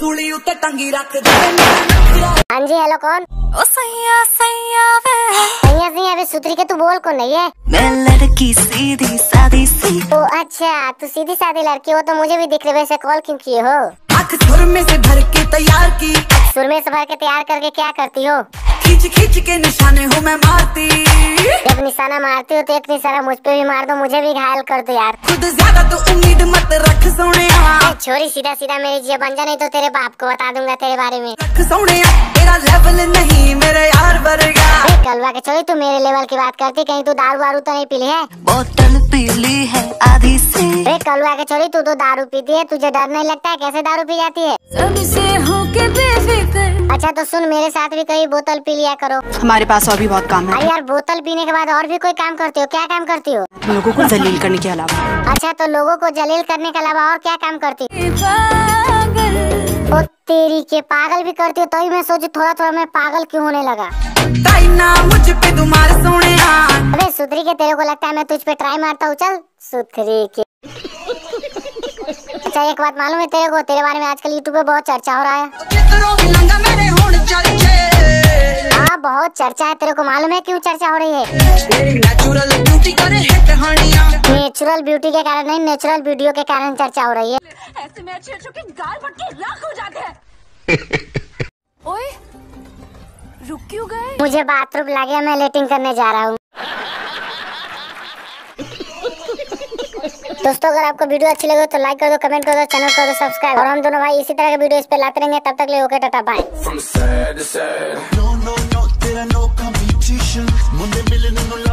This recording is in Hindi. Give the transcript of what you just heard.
सूली उते टंगी रख दे। हाँ जी, हेलो कौन? ओ सैया सैया वे सैया सैया वे सुधरी के तू बोल कौन नहीं है? मैं लड़की सीधी सादी सी। ओ अच्छा, तू सीधी सादी लड़की हो तो मुझे भी दिख रही, वैसे कॉल क्यों किए हो? आँख सुर में से भर के तैयार की। सुर में से भर के तैयार करके क्या करती हो? खींच खींच के निशाने हूँ मैं मारती। जब निशाना मारती हो तो एक निशाना मुझ पे भी मार दो, मुझे भी घायल कर दो यार। खुद ज्यादा तो उम्मीद मत रख सोने। छोरी सीधा सीधा मेरी जिया बन जा, नहीं तो तेरे बाप को बता दूंगा तेरे बारे में। रख सोने तेरा लेवल नहीं मेरे यार वर्गा। कलवा के छोरी, तू मेरे लेवल की बात करती, कहीं तू दारू वारू तो नहीं पी ली है? बोतल पीली है आधी से। कलवा के छोरी, तू तो दारू पीती है, तुझे डर नहीं लगता है? कैसे दारू पी जाती है? सबसे होके बेफिक्र। अच्छा तो सुन, मेरे साथ भी कभी बोतल पी लिया करो। हमारे पास और भी बहुत काम है। अरे यार, बोतल पीने के बाद और भी कोई काम करती हो? क्या काम करती हो? लोगों को जलील करने के अलावा। अच्छा तो लोगों को जलील करने के अलावा और क्या काम करती हो? ओ तेरी के पागल भी करती हो, तो ही मैं सोची थोड़ा थोड़ा मैं पागल क्यों होने लगा। मुझ पे तुम्हारे सोने। अबे सुधरी के, तेरे को लगता है मैं तुझ पे ट्राई मारता हूँ? चल सुधरी के। अच्छा एक बात मालूम है तेरे को, तेरे बारे में आजकल यूट्यूब पे बहुत चर्चा हो रहा है। हाँ बहुत चर्चा है, तेरे को मालूम है क्यों चर्चा हो रही है? नेचुरल ब्यूटी के कारण नहीं, नेचुरल वीडियो के कारण चर्चा हो रही है। ऐसे में अच्छे के गाल बट के राख हो जाते हैं। ओए रुक क्यों गए? मुझे बाथरूम लगे, मैं लेटिंग करने जा रहा हूँ। दोस्तों अगर आपको वीडियो अच्छी लगे तो लाइक कर दो, कमेंट कर दो, चैनल कर दो सब्सक्राइब, और हम दोनों भाई इसी तरह के वीडियो इस पे लाते रहेंगे। तब तक ले ओके, टाटा बाय।